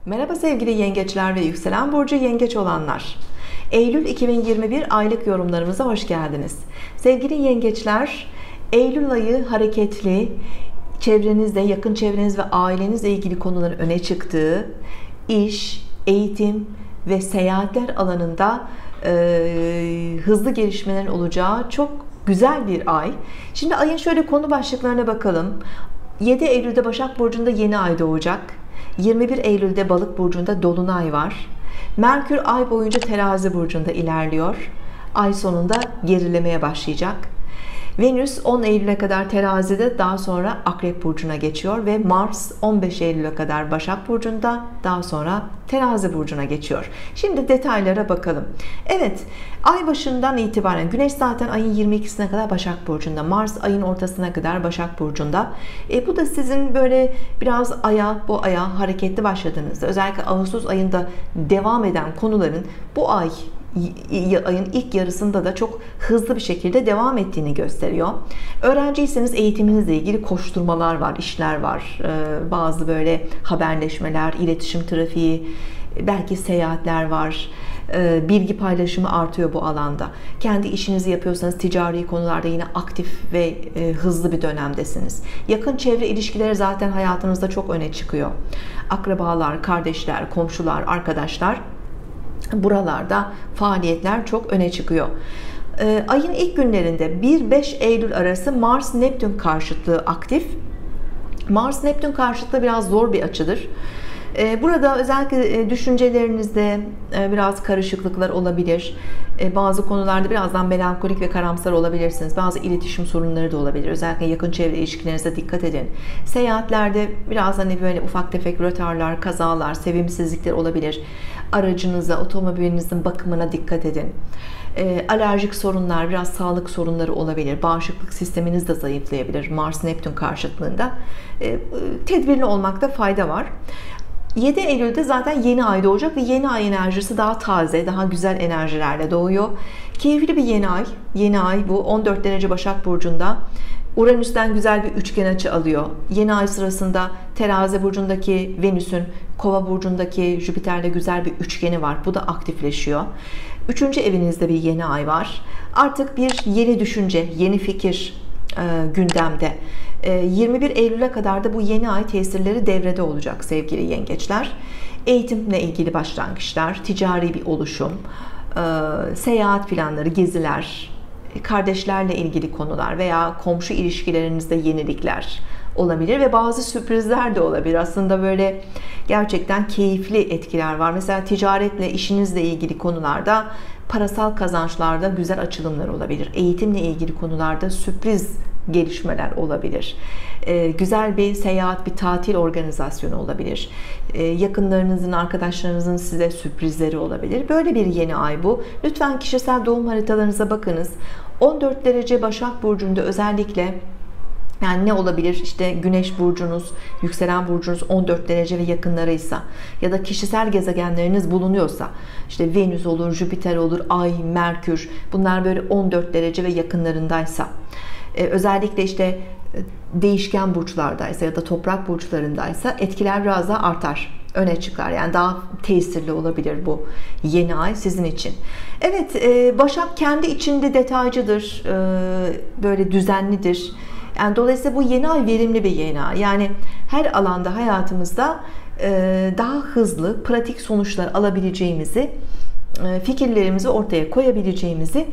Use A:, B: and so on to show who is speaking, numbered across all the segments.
A: Merhaba sevgili yengeçler ve yükselen burcu yengeç olanlar. Eylül 2021 aylık yorumlarımıza hoş geldiniz. Sevgili yengeçler, Eylül ayı hareketli, çevrenizde, yakın çevreniz ve ailenizle ilgili konuların öne çıktığı, iş, eğitim ve seyahatler alanında hızlı gelişmelerin olacağı çok güzel bir ay. Şimdi ayın şöyle konu başlıklarına bakalım. 7 Eylül'de Başak Burcu'nda yeni ay doğacak. 21 Eylül'de Balık burcunda dolunay var. Merkür ay boyunca Terazi burcunda ilerliyor. Ay sonunda gerilemeye başlayacak. Venüs 10 Eylül'e kadar Terazi'de, daha sonra Akrep burcuna geçiyor ve Mars 15 Eylül'e kadar Başak burcunda, daha sonra Terazi burcuna geçiyor. Şimdi detaylara bakalım. Evet, ay başından itibaren Güneş zaten ayın 22'sine kadar Başak burcunda, Mars ayın ortasına kadar Başak burcunda. Bu da sizin böyle biraz bu aya hareketli başladığınızda, özellikle Ağustos ayında devam eden konuların bu ayın ilk yarısında da çok hızlı bir şekilde devam ettiğini gösteriyor. Öğrenciyseniz eğitiminizle ilgili koşturmalar var, işler var. Bazı böyle haberleşmeler, iletişim trafiği, belki seyahatler var. Bilgi paylaşımı artıyor bu alanda. Kendi işinizi yapıyorsanız ticari konularda yine aktif ve hızlı bir dönemdesiniz. Yakın çevre ilişkileri zaten hayatınızda çok öne çıkıyor. Akrabalar, kardeşler, komşular, arkadaşlar, buralarda faaliyetler çok öne çıkıyor. Ayın ilk günlerinde 1-5 Eylül arası Mars Neptün karşıtlığı aktif. Mars Neptün karşıtlığı biraz zor bir açıdır. Burada özellikle düşüncelerinizde biraz karışıklıklar olabilir. Bazı konularda birazdan melankolik ve karamsar olabilirsiniz. Bazı iletişim sorunları da olabilir. Özellikle yakın çevre ilişkilerinize dikkat edin. Seyahatlerde biraz böyle ufak tefek rötarlar, kazalar, sevimsizlikler olabilir. Aracınıza, otomobilinizin bakımına dikkat edin. Alerjik sorunlar, biraz sağlık sorunları olabilir. Bağışıklık sisteminiz de zayıflayabilir Mars Neptün karşıtlığında. Tedbirli olmakta fayda var. 7 Eylül'de zaten yeni ay doğacak ve yeni ay enerjisi daha taze, daha güzel enerjilerle doğuyor. Keyifli bir yeni ay. Yeni ay bu 14 derece Başak Burcu'nda. Uranüs'ten güzel bir üçgen açı alıyor. Yeni ay sırasında Terazi burcundaki Venüs'ün Kova burcundaki Jüpiter'le güzel bir üçgeni var. Bu da aktifleşiyor. 3. evinizde bir yeni ay var. Artık bir yeni düşünce, yeni fikir gündemde. 21 Eylül'e kadar da bu yeni ay tesirleri devrede olacak sevgili yengeçler. Eğitimle ilgili başlangıçlar, ticari bir oluşum, seyahat planları, geziler, kardeşlerle ilgili konular veya komşu ilişkilerinizde yenilikler olabilir ve bazı sürprizler de olabilir. Aslında böyle gerçekten keyifli etkiler var. Mesela ticaretle, işinizle ilgili konularda, parasal kazançlarda güzel açılımlar olabilir. Eğitimle ilgili konularda sürpriz gelişmeler olabilir. Güzel bir seyahat, bir tatil organizasyonu olabilir. Yakınlarınızın, arkadaşlarınızın size sürprizleri olabilir. Böyle bir yeni ay bu. Lütfen kişisel doğum haritalarınıza bakınız. 14 derece Başak Burcu'nda özellikle, yani ne olabilir? İşte Güneş burcunuz, yükselen burcunuz 14 derece ve yakınlarıysa ya da kişisel gezegenleriniz bulunuyorsa, işte Venüs olur, Jüpiter olur, Ay, Merkür, bunlar böyle 14 derece ve yakınlarındaysa, özellikle işte değişken burçlardaysa ya da toprak burçlarındaysa etkiler biraz daha artar, öne çıkar. Yani daha tesirli olabilir bu yeni ay sizin için. Evet, Başak kendi içinde detaycıdır, böyle düzenlidir. Yani dolayısıyla bu yeni ay verimli bir yeni ay. Yani her alanda hayatımızda daha hızlı, pratik sonuçlar alabileceğimizi, fikirlerimizi ortaya koyabileceğimizi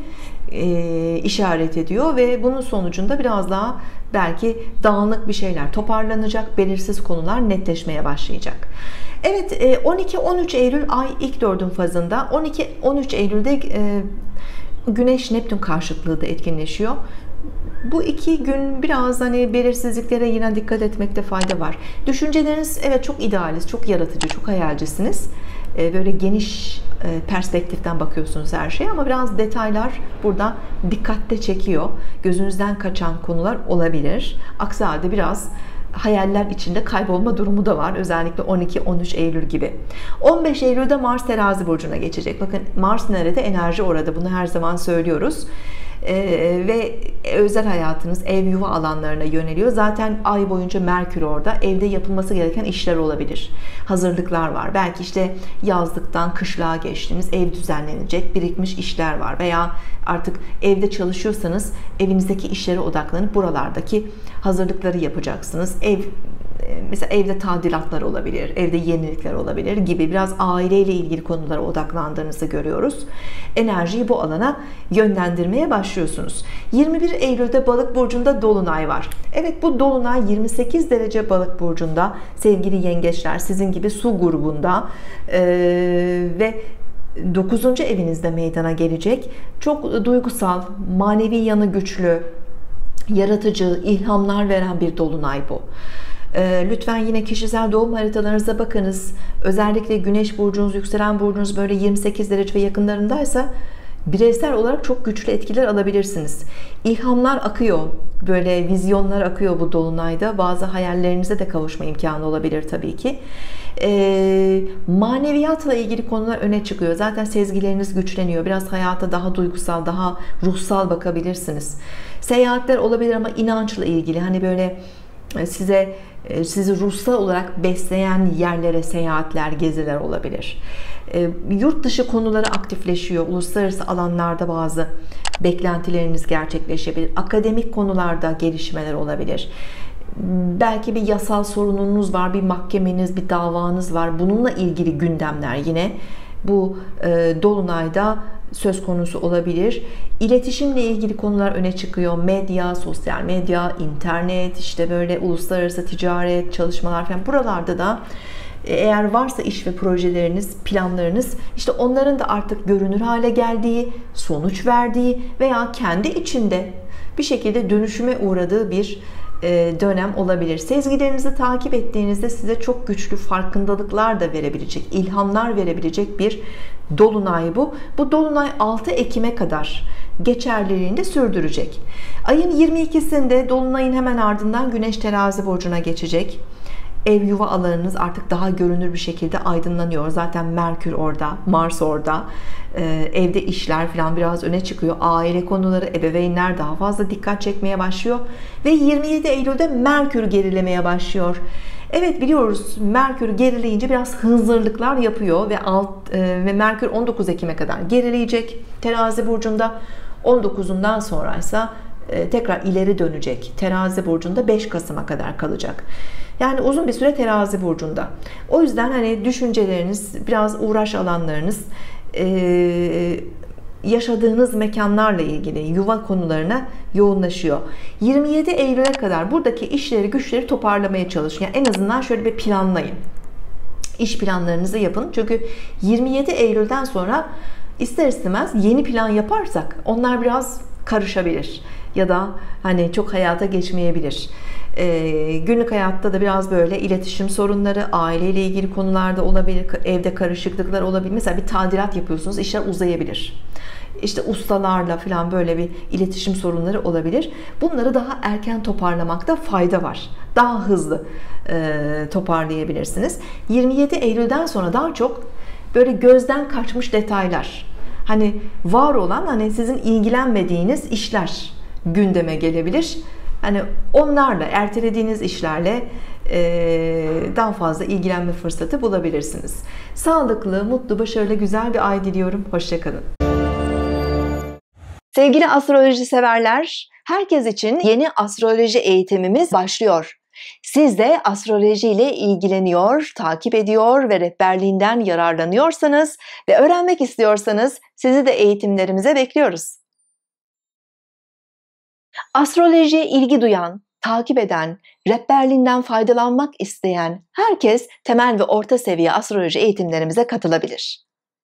A: işaret ediyor ve bunun sonucunda biraz daha belki dağınık bir şeyler toparlanacak, belirsiz konular netleşmeye başlayacak. Evet, 12-13 Eylül ay ilk dördün fazında. 12-13 Eylül'de Güneş Neptün karşıtlığı da etkinleşiyor. Bu iki gün biraz belirsizliklere yine dikkat etmekte fayda var. Düşünceleriniz evet çok idealist, çok yaratıcı, çok hayalcisiniz. Böyle geniş perspektiften bakıyorsunuz her şeye, ama biraz detaylar burada dikkatle çekiyor. Gözünüzden kaçan konular olabilir. Aksi halde biraz hayaller içinde kaybolma durumu da var. Özellikle 12-13 Eylül gibi. 15 Eylül'de Mars Terazi burcuna geçecek. Bakın Mars nerede? Enerji orada. Bunu her zaman söylüyoruz. Ve özel hayatınız, ev yuva alanlarına yöneliyor. Zaten ay boyunca Merkür orada. Evde yapılması gereken işler olabilir. Hazırlıklar var. Belki işte yazlıktan kışlığa geçtiniz. Ev düzenlenecek, birikmiş işler var. Veya artık evde çalışıyorsanız evinizdeki işlere odaklanıp buralardaki hazırlıkları yapacaksınız. Mesela evde tadilatlar olabilir, evde yenilikler olabilir gibi biraz aileyle ilgili konulara odaklandığınızı görüyoruz. Enerjiyi bu alana yönlendirmeye başlıyorsunuz. 21 Eylül'de Balık burcunda dolunay var. Evet, bu dolunay 28 derece Balık burcunda, sevgili yengeçler, sizin gibi su grubunda ve 9. evinizde meydana gelecek. Çok duygusal, manevi yanı güçlü, yaratıcı, ilhamlar veren bir dolunay bu. Lütfen yine kişisel doğum haritalarınıza bakınız. Özellikle Güneş burcunuz, yükselen burcunuz böyle 28 derece ve yakınlarındaysa bireysel olarak çok güçlü etkiler alabilirsiniz. İlhamlar akıyor, böyle vizyonlar akıyor bu dolunayda. Bazı hayallerinize de kavuşma imkanı olabilir tabii ki. Maneviyatla ilgili konular öne çıkıyor. Zaten sezgileriniz güçleniyor. Biraz hayata daha duygusal, daha ruhsal bakabilirsiniz. Seyahatler olabilir ama inançla ilgili. Hani böyle sizi ruhsal olarak besleyen yerlere seyahatler, geziler olabilir. Yurt dışı konuları aktifleşiyor. Uluslararası alanlarda bazı beklentileriniz gerçekleşebilir. Akademik konularda gelişmeler olabilir. Belki bir yasal sorununuz var, bir mahkemeniz, bir davanız var. Bununla ilgili gündemler yine bu dolunayda söz konusu olabilir. İletişimle ilgili konular öne çıkıyor. Medya, sosyal medya, internet, işte böyle uluslararası ticaret, çalışmalar falan. Buralarda da eğer varsa iş ve projeleriniz, planlarınız, işte onların da artık görünür hale geldiği, sonuç verdiği veya kendi içinde bir şekilde dönüşüme uğradığı bir dönem olabilir. Sezgilerinizi takip ettiğinizde size çok güçlü farkındalıklar da verebilecek, ilhamlar verebilecek bir dolunay bu. Bu dolunay 6 Ekim'e kadar geçerliliğini de sürdürecek. Ayın 22'sinde dolunayın hemen ardından Güneş Terazi burcuna geçecek. Ev yuva alanınız artık daha görünür bir şekilde aydınlanıyor. Zaten Merkür orada, Mars orada. Evde işler falan biraz öne çıkıyor. Aile konuları, ebeveynler daha fazla dikkat çekmeye başlıyor. Ve 27 Eylül'de Merkür gerilemeye başlıyor. Evet, biliyoruz, Merkür gerileyince biraz hınzırlıklar yapıyor ve Merkür 19 Ekim'e kadar gerileyecek Terazi burcunda. 19'undan sonraysa tekrar ileri dönecek. Terazi burcunda 5 Kasım'a kadar kalacak. Yani uzun bir süre Terazi burcunda. O yüzden hani düşünceleriniz, biraz uğraş alanlarınız, yaşadığınız mekanlarla ilgili yuva konularına yoğunlaşıyor. 27 Eylül'e kadar buradaki işleri, güçleri toparlamaya çalışın. Yani en azından şöyle bir planlayın. İş planlarınızı yapın. Çünkü 27 Eylül'den sonra ister istemez yeni plan yaparsak onlar biraz karışabilir. Ya da hani çok hayata geçmeyebilir. Günlük hayatta da biraz böyle iletişim sorunları, aileyle ilgili konularda olabilir, evde karışıklıklar olabilir. Mesela bir tadilat yapıyorsunuz, işler uzayabilir. İşte ustalarla falan böyle bir iletişim sorunları olabilir. Bunları daha erken toparlamakta fayda var. Daha hızlı toparlayabilirsiniz. 27 Eylül'den sonra daha çok böyle gözden kaçmış detaylar, hani var olan, hani sizin ilgilenmediğiniz işler gündeme gelebilir. Hani onlarla, ertelediğiniz işlerle daha fazla ilgilenme fırsatı bulabilirsiniz. Sağlıklı, mutlu, başarılı, güzel bir ay diliyorum. Hoşça kalın. Sevgili astroloji severler, herkes için yeni astroloji eğitimimiz başlıyor. Siz de astroloji ile ilgileniyor, takip ediyor ve rehberliğinden yararlanıyorsanız ve öğrenmek istiyorsanız sizi de eğitimlerimize bekliyoruz. Astrolojiye ilgi duyan, takip eden, rehberliğinden faydalanmak isteyen herkes temel ve orta seviye astroloji eğitimlerimize katılabilir.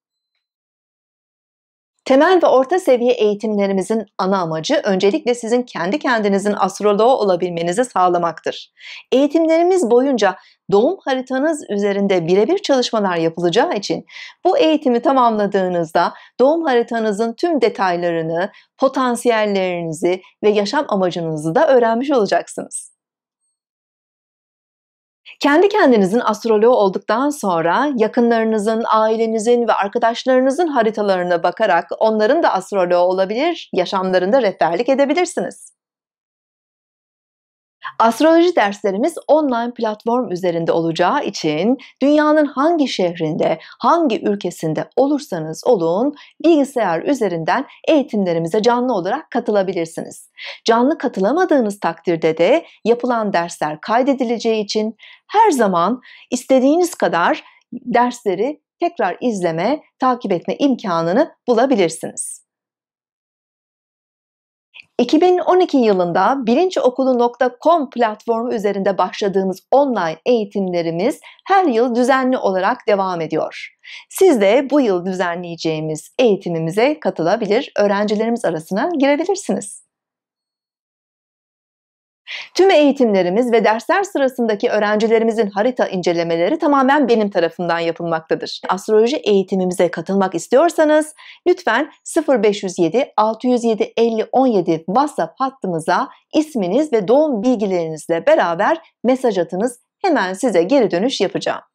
A: Temel ve orta seviye eğitimlerimizin ana amacı öncelikle sizin kendi kendinizin astroloğu olabilmenizi sağlamaktır. Eğitimlerimiz boyunca doğum haritanız üzerinde birebir çalışmalar yapılacağı için bu eğitimi tamamladığınızda doğum haritanızın tüm detaylarını, potansiyellerinizi ve yaşam amacınızı da öğrenmiş olacaksınız. Kendi kendinizin astroloğu olduktan sonra yakınlarınızın, ailenizin ve arkadaşlarınızın haritalarına bakarak onların da astroloğu olabilir, yaşamlarında rehberlik edebilirsiniz. Astroloji derslerimiz online platform üzerinde olacağı için dünyanın hangi şehrinde, hangi ülkesinde olursanız olun bilgisayar üzerinden eğitimlerimize canlı olarak katılabilirsiniz. Canlı katılamadığınız takdirde de yapılan dersler kaydedileceği için her zaman istediğiniz kadar dersleri tekrar izleme, takip etme imkanını bulabilirsiniz. 2012 yılında bilinçokulu.com platformu üzerinde başladığımız online eğitimlerimiz her yıl düzenli olarak devam ediyor. Siz de bu yıl düzenleyeceğimiz eğitimimize katılabilir, öğrencilerimiz arasına girebilirsiniz. Tüm eğitimlerimiz ve dersler sırasındaki öğrencilerimizin harita incelemeleri tamamen benim tarafımdan yapılmaktadır. Astroloji eğitimimize katılmak istiyorsanız lütfen 0507 607 50 17 WhatsApp hattımıza isminiz ve doğum bilgilerinizle beraber mesaj atınız. Hemen size geri dönüş yapacağım.